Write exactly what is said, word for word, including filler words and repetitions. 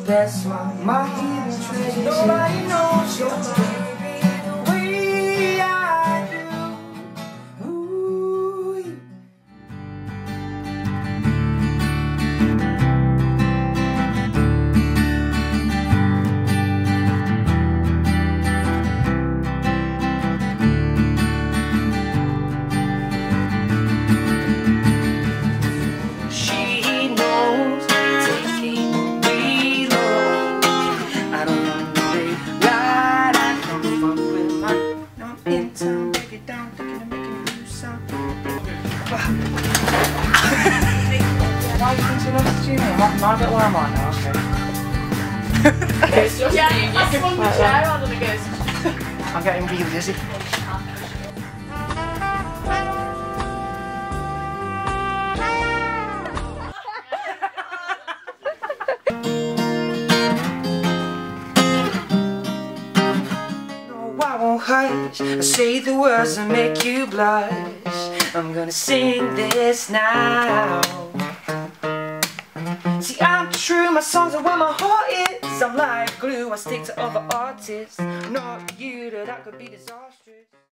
best one, my hidden treasure. Nobody knows your baby the way I do. Ooh. She knows taking me low. I don't want to be right. I come fuck with my. I'm in town, take it down, thinking of making a new sound. Why are you thinking of tuning? I'm not at where I'm on now, okay. Okay, it's just Yeah, me. I swung the chair rather than goes. I'm getting really dizzy. No, I won't hush. I say the words that make you blush. I'm gonna sing this now. See, I'm true, my songs are where my heart is. I'm like glue, I stick to other artists. Not you, that that could be disastrous.